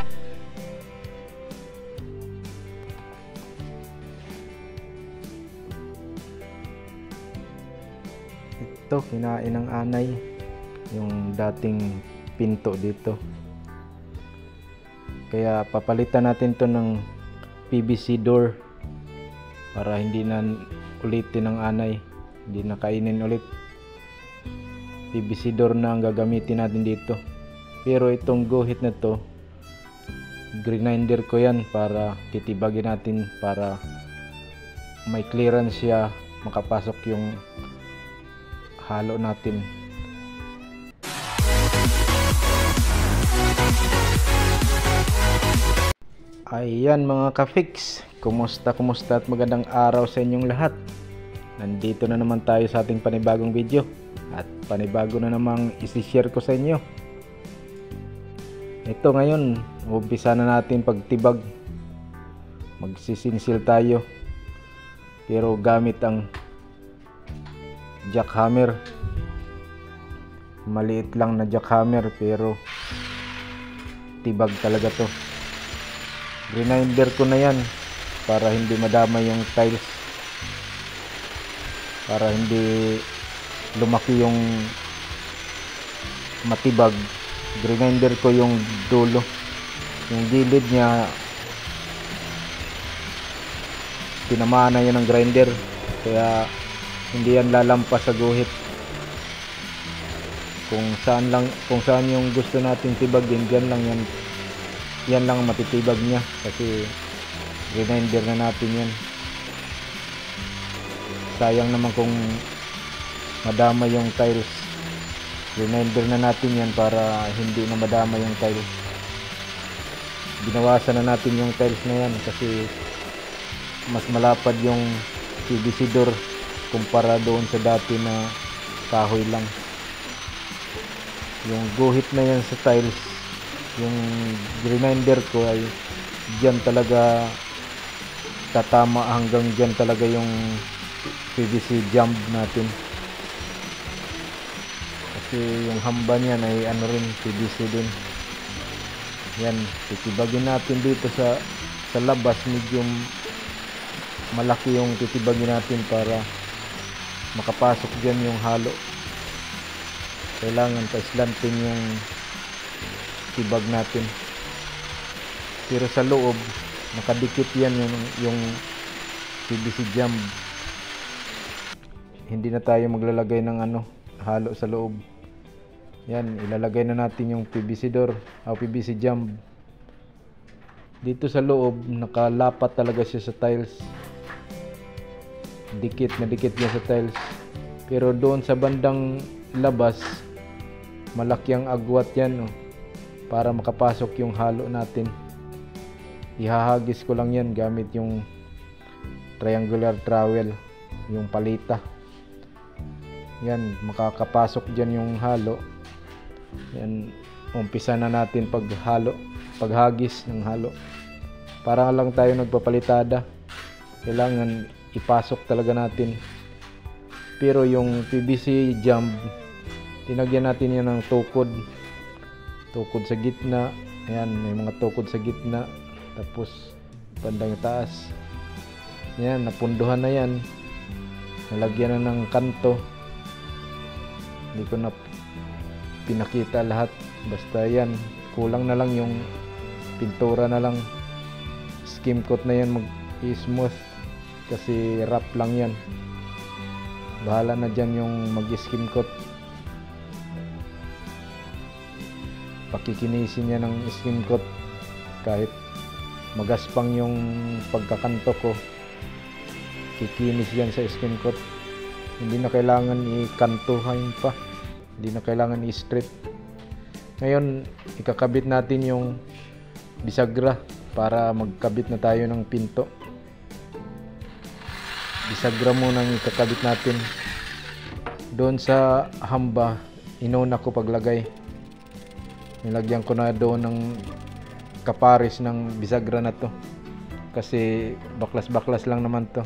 Ito, kinain ng anay yung dating pinto dito, kaya papalitan natin to ng PVC door para hindi na ulitin ng anay, hindi na kainin ulit. PVC door na ang gagamitin natin dito. Pero itong guhit na to, grinder ko yan para titibagin natin, para may clearance siya, makapasok yung halo natin. Ayan mga ka-fix, kumusta at magandang araw sa inyong lahat. Nandito na naman tayo sa ating panibagong video at panibago na namang isi-share ko sa inyo. Ito ngayon, umpisa na natin pagtibag. Magsisinsil tayo pero gamit ang jackhammer. Maliit lang na jackhammer pero tibag talaga to. Grinder ko na yan para hindi madama yung tiles, para hindi lumaki yung matibag. Grinder ko yung dulo, yung gilid niya tinamaan na yun ng grinder, kaya hindi yan lalampas sa guhit. Kung saan yung gusto natin tibagin, dyan lang yan lang matitibag niya, kasi grinder na natin yan. Sayang naman kung madama yung tiles. Grinder na natin yan para hindi na madama yung tiles. Binawasan na natin yung tiles na yan kasi mas malapad yung PVC door kumpara doon sa dati na kahoy lang. Yung guhit na yan sa tiles, yung grinder ko ay dyan talaga tatama, hanggang dyan talaga yung PVC jump natin, kasi yung hamba niyan ay ano rin, PVC din. Yan, titibagin natin dito sa labas. Medyo malaki yung titibagin natin para makapasok dyan yung halo. Kailangan pa-slanting yung tibag natin, pero sa loob nakadikit yan yung PVC jump. Hindi na tayo maglalagay ng halo sa loob. Yan, ilalagay na natin yung PVC door o PVC jump. Dito sa loob nakalapat talaga siya sa tiles, dikit na dikit niya sa tiles. Pero doon sa bandang labas malaki ang agwat yan, para makapasok yung halo natin. Ihahagis ko lang yan gamit yung triangular trowel, yung palita. Yan, makakapasok dyan yung halo. Yan, umpisa na natin paghagis ng halo. Para lang tayo nagpapalitada, kailangan ipasok talaga natin. Pero yung PVC jump, tinagyan natin yan ng tukod sa gitna. Ayan, may mga tukod sa gitna, tapos bandang taas. Yan, napunduhan na yan, nalagyan na ng kanto. Hindi ko na pinakita lahat, basta yan, kulang na lang yung pintura na lang. Skim coat na yan, mag-smooth kasi wrap lang yan. Bahala na dyan yung mag-skim coat. Pakikinisin niya ng skim coat, kahit magaspang yung pagkakanto ko, kikinis yan sa skim coat. Hindi na kailangan ikantuhan pa, hindi na kailangan i-strip. Ngayon ikakabit natin yung bisagra para magkabit na tayo ng pinto. Bisagra muna ang ikakabit natin. Doon sa hamba, inuna ko paglagay, nilagyan ko na doon ng kaparis ng bisagra na to, kasi baklas lang naman to.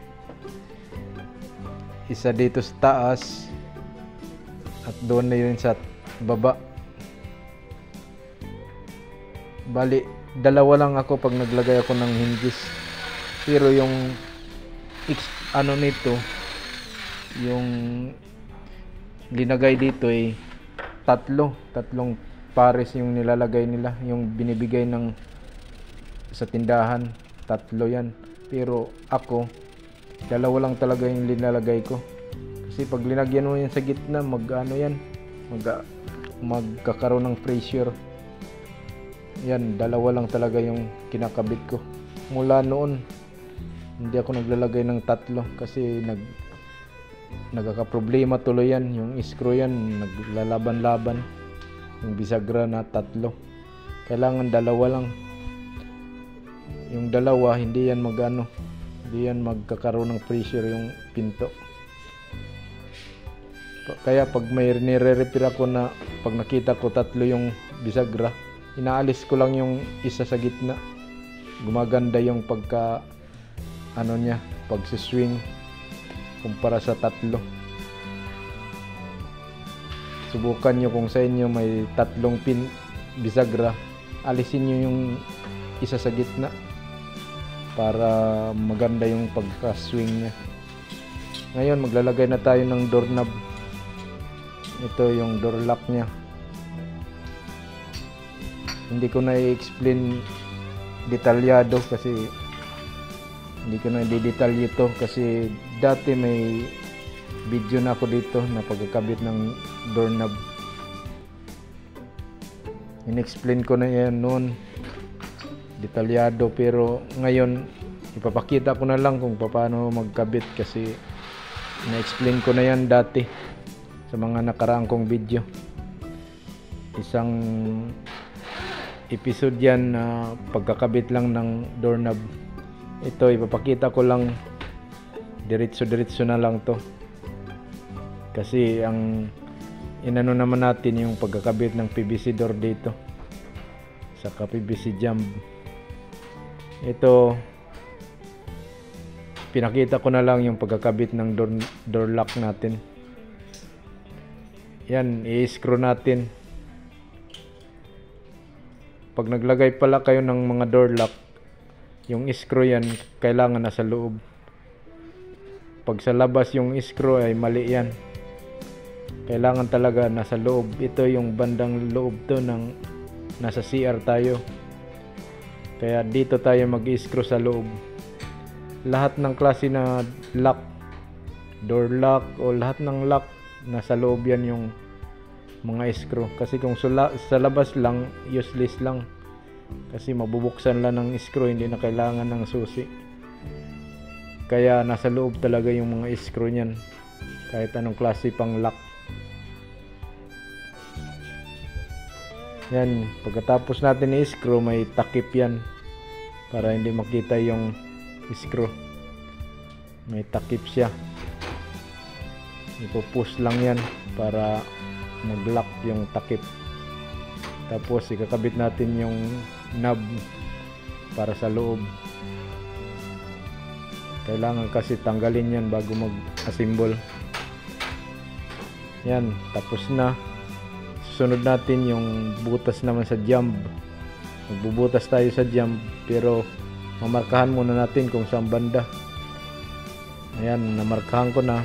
Isa dito sa taas at doon na yun sa baba. Bali, dalawa lang ako pag naglagay ako ng hinges. Pero yung ano nito, yung linagay dito ay tatlong pares yung nilalagay nila, yung binibigay ng sa tindahan, tatlo yan. Pero ako, dalawa lang talaga yung linalagay ko. Kasi pag linagyan mo yan sa gitna, magkakaroon ng pressure. Yan, dalawa lang talaga yung kinakabit ko. Mula noon, hindi ako naglalagay ng tatlo kasi nagkakaproblema tuloy yan. Yung screw yan, naglalaban-laban. Yung bisagra na tatlo. Kailangan dalawa lang. Yung dalawa, hindi yan magkakaroon ng pressure yung pinto. Kaya pag may nire-repair ako na pag nakita ko tatlo yung bisagra, inaalis ko lang yung isa sa gitna. Gumaganda yung pagka pagsiswing kumpara sa tatlo. Subukan nyo kung sa inyo may tatlong bisagra, alisin nyo yung isa sa gitna para maganda yung pagka-swing niya. Ngayon maglalagay na tayo ng doorknob. Ito yung door lock niya. Hindi ko na i-explain detalyado kasi hindi ko na i-detalye ito kasi dati may video na ako dito na pagkakabit ng doorknob. In-explain ko na yan noon detalyado, pero ngayon ipapakita ko na lang kung paano magkabit kasi na-explain ko na yan dati sa mga nakaraang kong video. Isang episode yan na pagkakabit lang ng doorknob. Ito ipapakita ko lang diretso na lang to kasi ang inano naman natin yung pagkakabit ng PVC door dito saka PVC jump. Ito pinakita ko na lang yung pagkakabit ng door lock natin. Yan, i-screw natin. Pag naglagay pala kayo ng mga door lock, yung screw yan kailangan nasa loob. Pag sa labas yung screw ay mali yan. Kailangan talaga nasa loob. Ito yung bandang loob to ng nasa CR tayo. Kaya dito tayo mag-screw sa loob. Lahat ng klase na lock, door lock o lahat ng lock, nasa loob yan yung mga screw. Kasi kung sa labas lang, useless lang. Kasi mabubuksan lang ng screw, hindi na kailangan ng susi. Kaya nasa loob talaga yung mga screw niyan. Kahit anong klase pang lock. Yan, pagkatapos natin i-screw, may takip yan. Para hindi makita yung screw. May takip siya. Ipo-push lang yan para mag-lock yung takip. Tapos ikakabit natin yung knob para sa loob. Kailangan kasi tanggalin yan bago mag-assemble. Yan, tapos na. Susunod natin yung butas naman sa jump. Magbubutas tayo sa jump pero mamarkahan muna natin kung saan banda. Ayan, namarkahan ko na.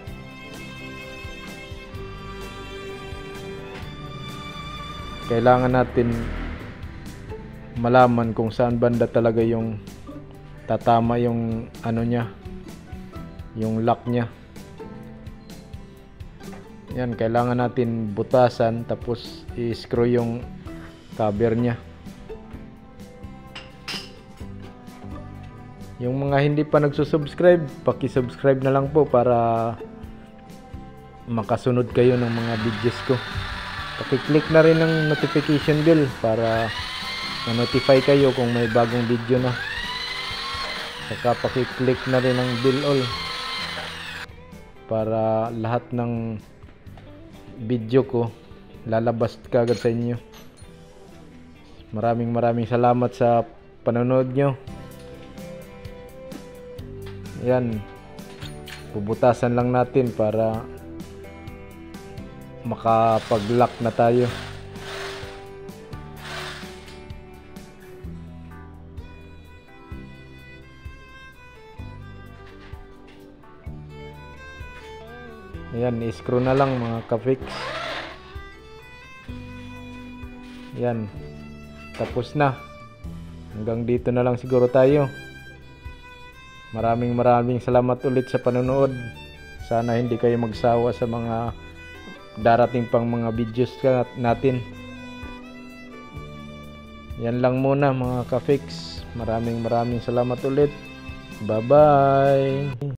Kailangan natin malaman kung saan banda talaga yung tatama yung ano niya, yung lock niya. Yan, kailangan natin butasan tapos i-screw yung cover niya. Yung mga hindi pa nagsusubscribe, paki-subscribe na lang po para makasunod kayo ng mga videos ko. Paki-click na rin ng notification bell para ma-notify kayo kung may bagong video na. Saka paki-click na rin ng bell all para lahat ng video ko lalabas kagad sa inyo. Maraming salamat sa panonood nyo. Yan, bubutasan lang natin para makapag-lock na tayo. Ayan, i-screw na lang mga ka-fix. Yan, tapos na. Hanggang dito na lang siguro tayo. Maraming salamat ulit sa panonood. Sana hindi kayo magsawa sa mga darating pang mga videos natin. Yan lang muna mga ka-fix. Maraming salamat ulit. Bye bye.